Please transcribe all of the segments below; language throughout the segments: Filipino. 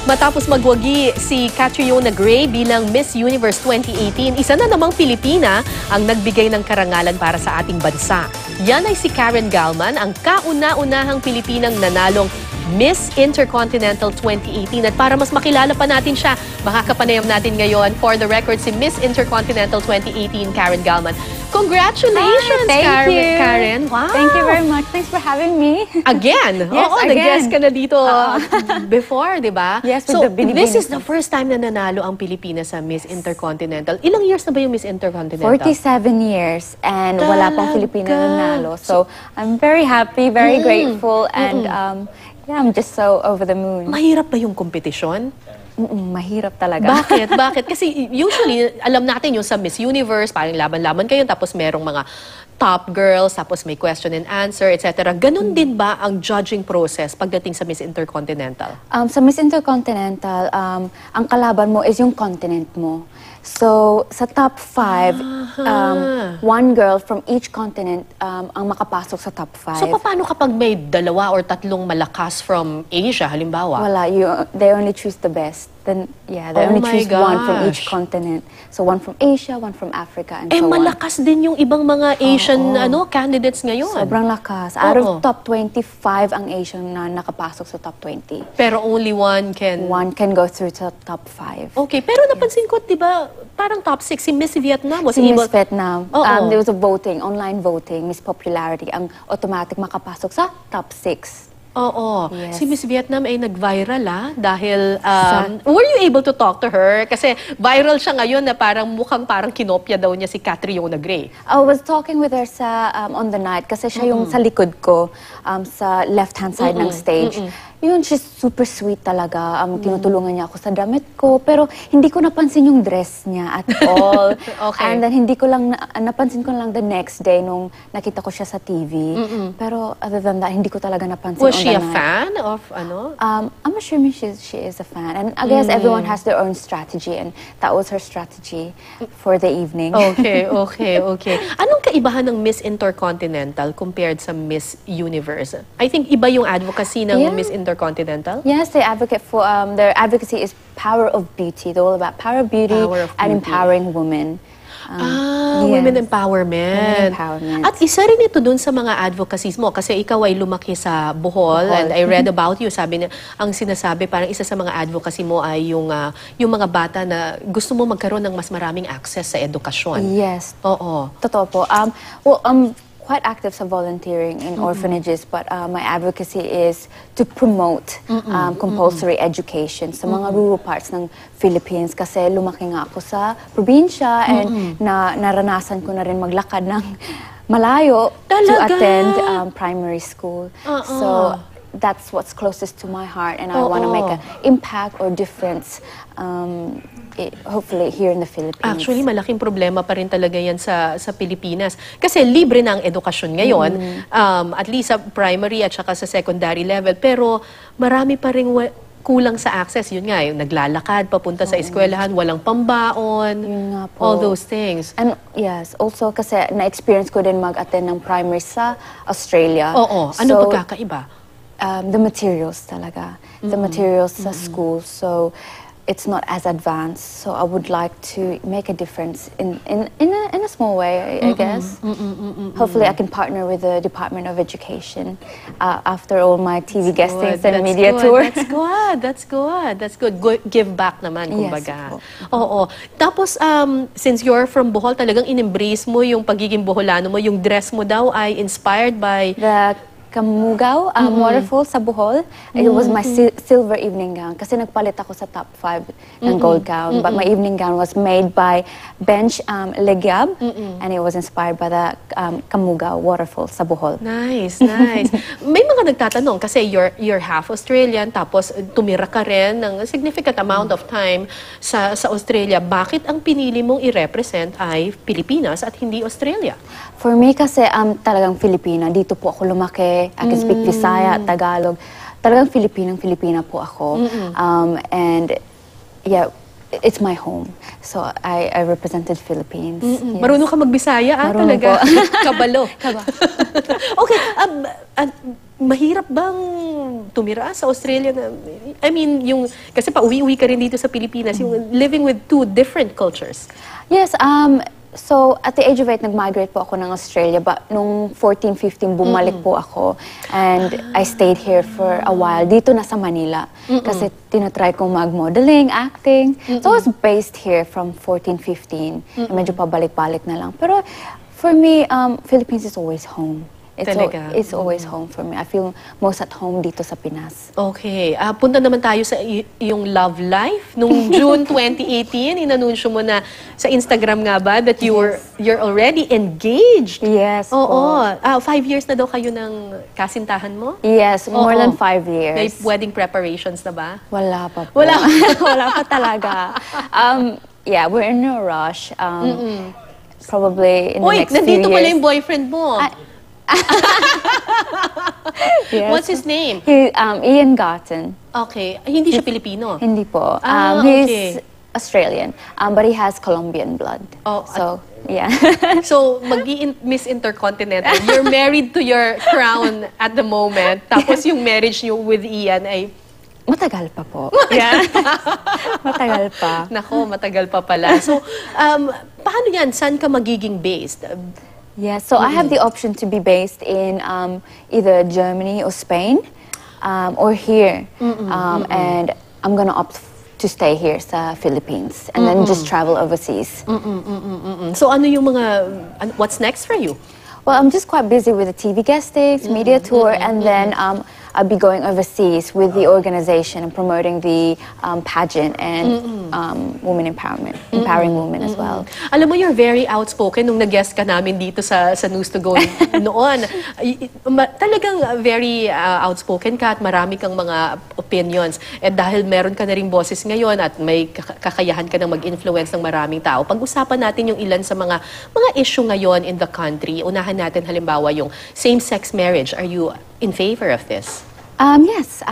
Matapos magwagi si Catriona Gray bilang Miss Universe 2018, isa na namang Pilipina ang nagbigay ng karangalan para sa ating bansa. Yan ay si Karen Gallman, ang kauna-unahang Pilipinang nanalong Miss Intercontinental 2018. At para mas makilala pa natin siya, makakapanayam natin ngayon for the record si Miss Intercontinental 2018, Karen Gallman. Congratulations, Karen. Wow. Thank you very much. Thanks for having me. Again? Yes, Oo, again. nag-guest ka na dito before, di ba? Yes, with so, the Binibining. this is the first time na nanalo ang Pilipinas sa Miss Intercontinental. Ilang years na ba yung Miss Intercontinental? 47 years and wala pang Filipina nanalo. So, I'm very happy, very grateful, and yeah, I'm just so over the moon. Mahirap ba yung kompetisyon? Mahirap talaga. Bakit? Bakit? Kasi usually, alam natin yung sa Miss Universe, parang laban-laban kayo, tapos merong mga top girls, tapos may question and answer, etc. Ganon din ba ang judging process pagdating sa Miss Intercontinental? Sa Miss Intercontinental, ang kalaban mo is yung continent mo. So, sa top 5, one girl from each continent ang makapasok sa top 5. So, paano kapag may dalawa or tatlong malakas from Asia, halimbawa? Wala, they only choose the best. Then, yeah, they only choose one from each continent. So, one from Asia, one from Africa, and so on. Malakas din yung ibang mga Asian candidates ngayon. Sobrang lakas. Out of top 25 ang Asian na nakapasok sa top 20. Pero only one can... One can go through to top 5. Okay, pero napansin ko, di ba, parang top 6, si Miss Vietnam was Si able... Miss Vietnam. There was a voting, online voting, Miss Popularity, ang automatic makapasok sa top 6. Oo. Yes. Si Miss Vietnam ay nag-viral dahil were you able to talk to her? Kasi viral siya ngayon na mukhang parang kinopya daw niya si Catriona Gray. I was talking with her on the night kasi siya yung sa likod ko, sa left-hand side ng stage. Yun, she's super sweet talaga. Tinutulungan niya ako sa damit ko. Pero hindi ko napansin yung dress niya at all. Okay. And then napansin ko lang the next day nung nakita ko siya sa TV. Pero other than that, hindi ko talaga napansin. Was she a fan of ano? I'm assuming she is a fan. And I guess everyone has their own strategy. And that was her strategy for the evening. Okay. Anong kaibahan ng Miss Intercontinental compared sa Miss Universe? I think iba yung advocacy ng Miss Intercontinental. Yes, they advocate for, their advocacy is power of beauty. They're all about power of beauty and empowering women. Women empowerment. At isa rin ito dun sa mga advocacies mo kasi ikaw ay lumaki sa Bohol and I read about you. Sabi na, ang sinasabi parang isa sa mga advocacy mo ay yung mga bata na gusto mo magkaroon ng mas maraming access sa edukasyon. Yes. Oo. Totoo po. Quite active sa volunteering in orphanages, but my advocacy is to promote compulsory education sa mga rural parts ng Philippines kasi lumaki nga ako sa probinsya and naranasan ko na rin maglakad ng malayo to attend primary school. So that's what's closest to my heart and I want to make an impact or difference hopefully here in the Philippines. Actually, malaking problema pa rin talaga yan sa Pilipinas. Kasi libre na ang edukasyon ngayon, at least sa primary at saka sa secondary level. Pero marami pa rin kulang sa access. Yun nga, yung naglalakad, papunta sa eskwelahan, walang pambaon, all those things. And yes, also kasi na-experience ko din mag-attend ng primary sa Australia. Oo. Ano pagkakaiba? The materials talaga. The materials sa school. So, it's not as advanced, so I would like to make a difference in a small way, I guess. Hopefully, I can partner with the Department of Education after all my TV guestings and media tour. That's good. Give back naman, kumbaga. Yes. Oo. Tapos, since you're from Bohol, talagang in-embrace mo yung pagiging Boholano mo. Yung dress mo daw ay inspired by the Kamugaw waterfall sa Bohol. It was my silver evening gown kasi nagpalit ako sa top 5 ng gold gown. But my evening gown was made by Bench Legyab and it was inspired by the Kamugaw waterfall sa Bohol. Nice. May mga nagtatanong kasi you're half Australian tapos tumira ka rin ng significant amount of time sa Australia. Bakit ang pinili mong i-represent ay Pilipinas at hindi Australia? For me kasi talagang Filipina. Dito po ako lumaki. I can speak Visaya, Tagalog. Talagang Filipina po ako. And yeah, it's my home. So I represented Philippines. Yes. Marunong ka magbisaya, Marunong talaga. Po. Kabalo. Okay, mahirap bang tumira sa Australia na, I mean, kasi pa-uwi-uwi ka rin dito sa Pilipinas, yung living with two different cultures. Yes, so at the age of 8, nag-migrate po ako ng Australia, but nung 14, 15, bumalik po ako. And I stayed here for a while, dito na sa Manila. Kasi tinatry kong mag-modeling, acting. So I was based here from 14, 15. Medyo pabalik-balik na lang. Pero for me, Philippines is always home. It's always home for me. I feel most at home dito sa Pinas. Okay. Punta naman tayo sa yung love life. Nung June 2018, inanunsyo mo na sa Instagram nga ba that you're already engaged? Yes. Oo. 5 years na daw kayo ng kasintahan mo? Yes, more than 5 years. May wedding preparations na ba? Wala pa po. Wala. Wala pa talaga. Yeah, we're in a rush. Probably in the next few years. Nandito pala yung boyfriend mo. Yes. What's his name? Ian Garten. Okay. Hindi siya Pilipino? Hindi po. Okay. He's Australian, but he has Colombian blood. Oh, so, yeah. So, Miss Intercontinental, you're married to your crown at the moment. Tapos yung marriage niyo with Ian ay... Matagal pa po. Yeah. Matagal pa. Nako, matagal pa pala. So, paano yan? Saan ka magiging based? Yeah, so I have the option to be based in either Germany or Spain, or here. And I'm gonna opt to stay here sa Philippines and then just travel overseas. So ano yung what's next for you? Well, I'm just quite busy with the TV guestings, media tour, and then I'll be going overseas with the organization and promoting the pageant and women empowerment, empowering women as well. Alam mo, you're very outspoken nung nag-guest ka namin dito sa News to Go noon. Talagang very outspoken ka at marami kang mga opinions. At dahil meron ka na ring boses ngayon at may kakayahan ka ng mag-influence ng maraming tao, pag-usapan natin yung ilan sa mga issue ngayon in the country. Unahan natin halimbawa yung same-sex marriage. Are you in favor of this? Yes,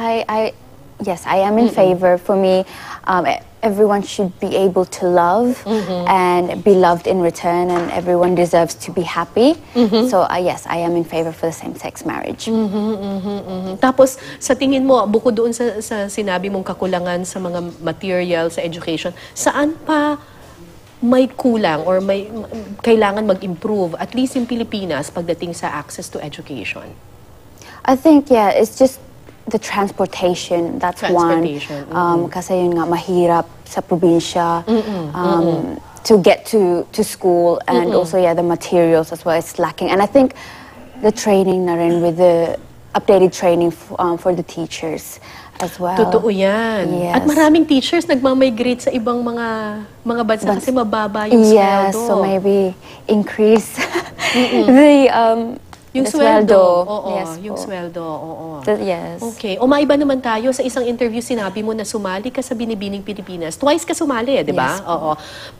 I am in favor. For me, everyone should be able to love and be loved in return, and everyone deserves to be happy. So yes, I am in favor for the same-sex marriage. Tapos, sa tingin mo, bukod doon sa sinabi mong kakulangan sa mga material, sa education, saan pa may kulang or may kailangan mag-improve, at least in Pilipinas, pagdating sa access to education? I think, yeah, it's just the transportation. That's one. Kasi yun nga, mahirap sa probinsya to get to school, and also, yeah, the materials as well is lacking. And I think the training na rin, with the updated training for the teachers as well. Totoo yan. Yes. At maraming teachers nagmamigrate sa ibang mga bansa kasi mababa yung sweldo. Yes, so maybe increase the yung sweldo. Oo, yes, yung sweldo. Oo. Yes. Okay. O maiba naman tayo. Sa isang interview, sinabi mo na sumali ka sa Binibining Pilipinas. Twice ka sumali, di ba? Yes. Oo.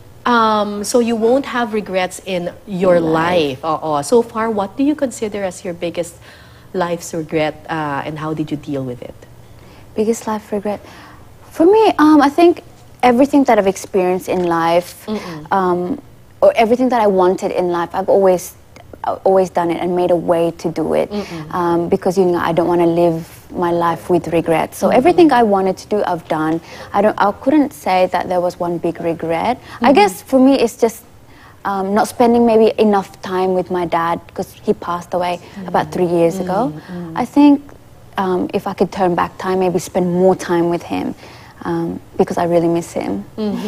So you won't have regrets in your life. Oo. So far, what do you consider as your biggest life's regret, and how did you deal with it? Biggest life regret? For me, I think everything that I've experienced in life, or everything that I wanted in life, I've always done it and made a way to do it, because I don't want to live my life with regret. So everything I wanted to do, I've done. I couldn't say that there was one big regret. I guess for me, it's just not spending maybe enough time with my dad, because he passed away about 3 years ago. I think if I could turn back time, maybe spend more time with him, because I really miss him.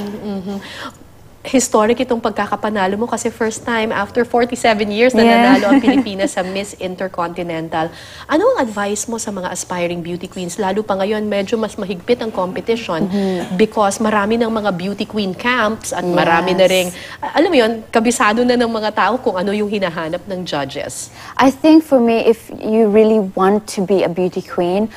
Historic itong pagkakapanalo mo kasi first time after 47 years na nanalo ang Pilipinas sa Miss Intercontinental. Ano ang advice mo sa mga aspiring beauty queens? Lalo pa ngayon, medyo mas mahigpit ang competition because marami ng mga beauty queen camps at marami na ring, alam mo yun, kabisado na ng mga tao kung ano yung hinahanap ng judges. I think for me, if you really want to be a beauty queen,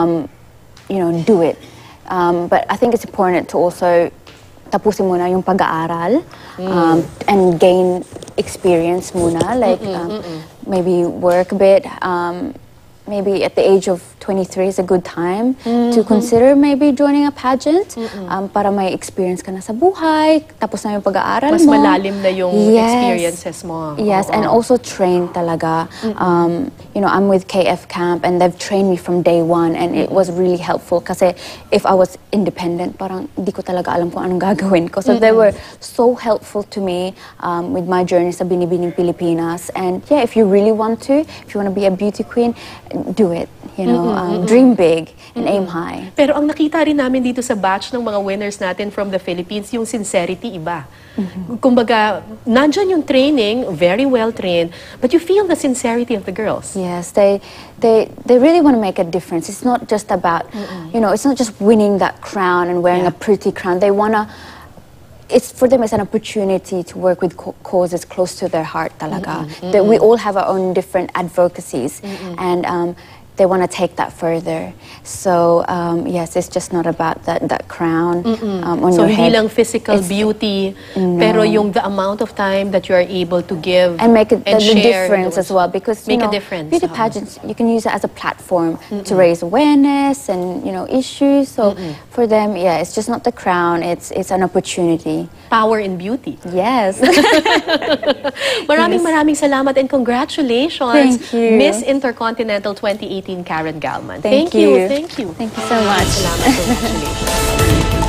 do it. But I think it's important to also tapusin muna yung pag-aaral and gain experience muna, like maybe work a bit, maybe at the age of 23 is a good time to consider maybe joining a pageant para may experience ka na sa buhay, tapos na yung pag-aaral Mas mo. malalim na yung Yes. experiences mo. Yes, and also train talaga. You know, I'm with KF Camp and they've trained me from day one and it was really helpful kasi if I was independent, parang di ko talaga alam kung anong gagawin ko. So they were so helpful to me with my journey sa Binibining Pilipinas. And yeah, if you really want to, if you want to be a beauty queen, do it. You know, dream big and aim high. Pero ang nakita rin namin dito sa batch ng mga winners natin from the Philippines, yung sincerity iba. Kumbaga, nandyan yung training, very well trained, but you feel the sincerity of the girls. Yes, they really want to make a difference. It's not just about, you know, it's not just winning that crown and wearing a pretty crown. They want to, it's for them, it's an opportunity to work with causes close to their heart talaga. That we all have our own different advocacies and they want to take that further. So yes, it's just not about that crown on So your hindi head. lang physical beauty, pero yung the amount of time that you are able to give And make it, the share difference as well, because you Make a know, difference. beauty pageants, you can use it as a platform to raise awareness and, you know, issues. So for them, yeah, it's just not the crown, it's an opportunity. Power in beauty. Yes. Maraming salamat and congratulations, Thank you. Miss Intercontinental 2018 Karen Gallman. Thank you. Thank you. Thank you so much. Salamat, congratulations.